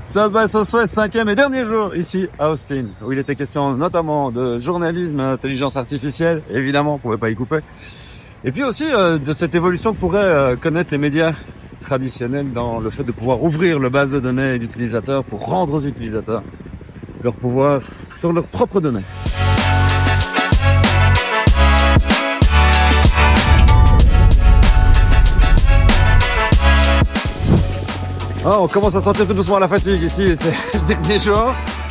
South by Southwest, 5e et dernier jour ici à Austin, où il était question notamment de journalisme, intelligence artificielle, évidemment, on pouvait pas y couper. Et puis aussi de cette évolution que pourraient connaître les médias traditionnels dans le fait de pouvoir ouvrir le base de données d'utilisateurs pour rendre aux utilisateurs leur pouvoir sur leurs propres données. Ah, on commence à sentir tout doucement la fatigue ici, c'est le dernier jour.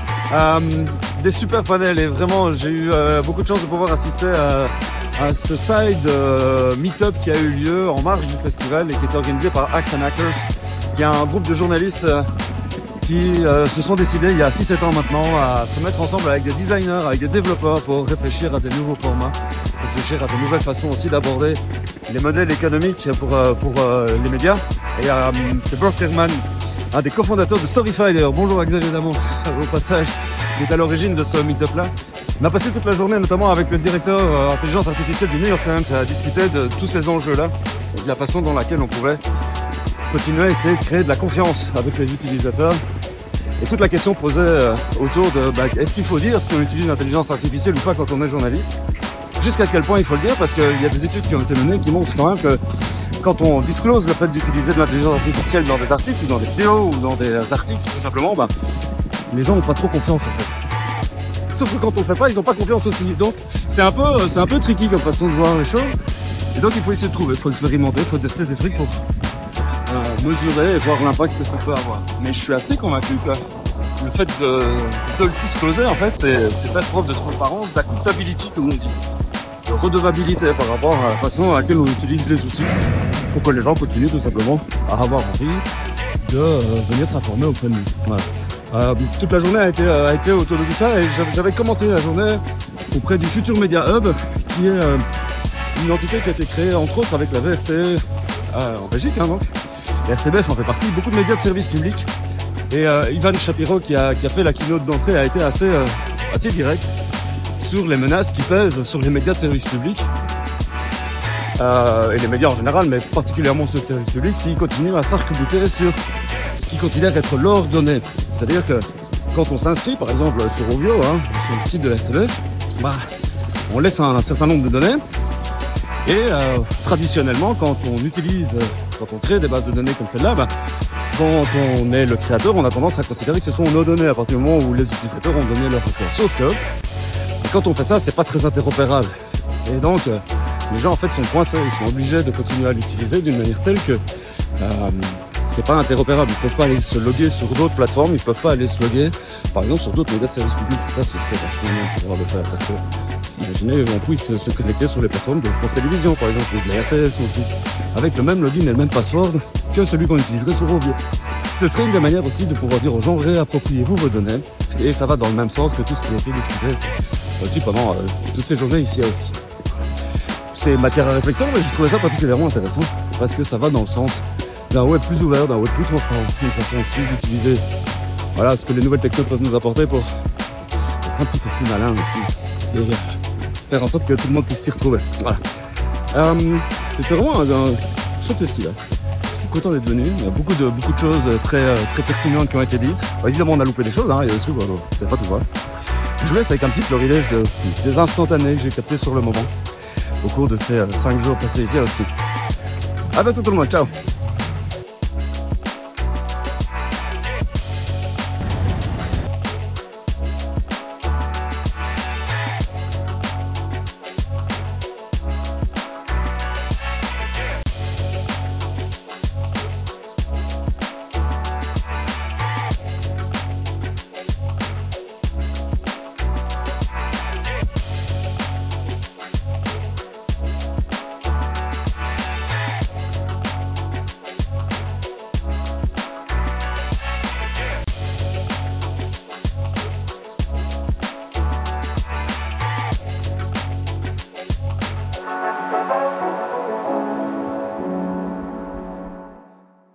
Des super panels et vraiment j'ai eu beaucoup de chance de pouvoir assister à ce side meet-up qui a eu lieu en marge du festival et qui est organisé par Axe and Hackers, qui est un groupe de journalistes qui se sont décidés il y a 6-7 ans maintenant à se mettre ensemble avec des designers, avec des développeurs pour réfléchir à des nouveaux formats, réfléchir à de nouvelles façons aussi d'aborder les modèles économiques pour les médias. Et c'est Brock Terman, un des cofondateurs de Storify d'ailleurs. Bonjour à Xavier Damon, au passage, qui est à l'origine de ce meet-up là. On a passé toute la journée notamment avec le directeur intelligence artificielle du New York Times à discuter de tous ces enjeux là et de la façon dans laquelle on pouvait continuer à essayer de créer de la confiance avec les utilisateurs. Et toute la question posée autour de est-ce qu'il faut dire si on utilise l'intelligence artificielle ou pas quand on est journaliste? Jusqu'à quel point il faut le dire, parce qu'il y a des études qui ont été menées qui montrent quand même que quand on disclose le fait d'utiliser de l'intelligence artificielle dans des articles ou dans des vidéos ou dans des articles, tout simplement, les gens n'ont pas trop confiance en fait. Sauf que quand on le fait pas, ils n'ont pas confiance aussi. Donc c'est un peu tricky comme façon de voir les choses. Et donc il faut essayer de trouver, il faut expérimenter, il faut tester des trucs pour mesurer et voir l'impact que ça peut avoir. Mais je suis assez convaincu que le fait de le discloser, en fait, c'est faire preuve de transparence, d'accountability comme on dit, de redevabilité par rapport à la façon à laquelle on utilise les outils pour que les gens continuent tout simplement à avoir envie de venir s'informer auprès de nous. Voilà. Toute la journée a été autour de tout ça et j'avais commencé la journée auprès du Future Media Hub, qui est une entité qui a été créée entre autres avec la VRT en Belgique, donc. Et RTBF en fait partie, beaucoup de médias de service public. Et Ivan Shapiro qui a fait la keynote d'entrée a été assez direct sur les menaces qui pèsent sur les médias de service public et les médias en général, mais particulièrement ceux de service public, s'ils continuent à s'arc-bouter sur ce qu'ils considèrent être leurs données. C'est-à-dire que quand on s'inscrit par exemple sur Ovio, sur le site de la RTBF, on laisse un certain nombre de données et traditionnellement quand on crée des bases de données comme celle-là, quand on est le créateur, on a tendance à considérer que ce sont nos données à partir du moment où les utilisateurs ont donné leur accord. Sauf que quand on fait ça, c'est pas très interopérable. Et donc, les gens en fait sont coincés, ils sont obligés de continuer à l'utiliser d'une manière telle que c'est pas interopérable. Ils peuvent pas aller se loguer sur d'autres plateformes, ils peuvent pas aller se loguer, par exemple, sur d'autres médias de service public. Ça, ce serait vachement bien de pouvoir le faire parce que imaginez, on puisse se connecter sur les plateformes de France Télévisions, par exemple, ou de la RTS aussi, avec le même login et le même password que celui qu'on utiliserait sur Ovio. Ce serait une des manières aussi de pouvoir dire aux gens, réappropriez-vous vos données, et ça va dans le même sens que tout ce qui a été discuté aussi pendant toutes ces journées ici à Austin. C'est matière à réflexion, mais j'ai trouvé ça particulièrement intéressant, parce que ça va dans le sens d'un web plus ouvert, d'un web plus transparent, une façon aussi d'utiliser ce que les nouvelles technos peuvent nous apporter pour être un petit peu plus malin aussi. Et faire en sorte que tout le monde puisse s'y retrouver. Voilà. C'était vraiment un chouette festival. Je suis content d'être venu. Il y a beaucoup de choses très pertinentes qui ont été dites. Évidemment, on a loupé des choses, il y a des trucs, c'est pas tout voir. Je vous laisse avec un petit florilège des instantanés que j'ai captés sur le moment au cours de ces 5 jours passés ici à Austin. À bientôt tout le monde, ciao!